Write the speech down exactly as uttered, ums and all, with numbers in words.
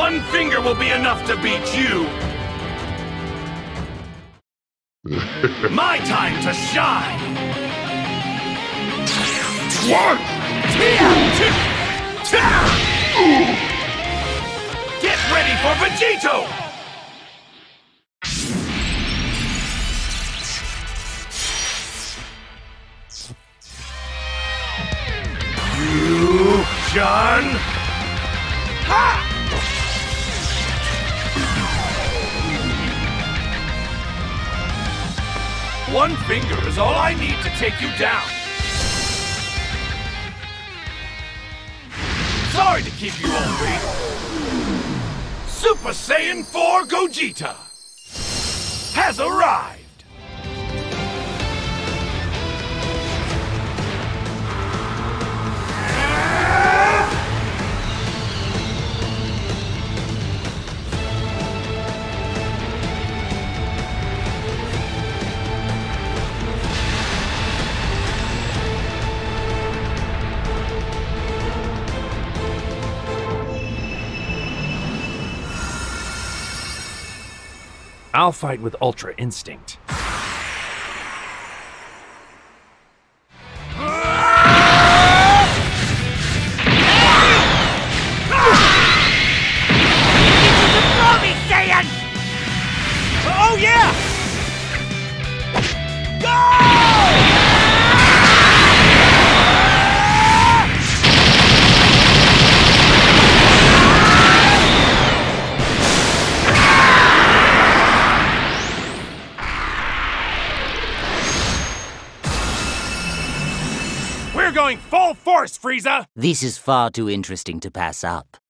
One finger will be enough to beat you! My time to shine! One! Get ready for Vegito! You, John! Ha! One finger is all I need to take you down. Sorry to keep you all waiting. Super Saiyan four Gogeta has arrived. I'll fight with Ultra Instinct. Oh yeah! We're going full force, Frieza! This is far too interesting to pass up.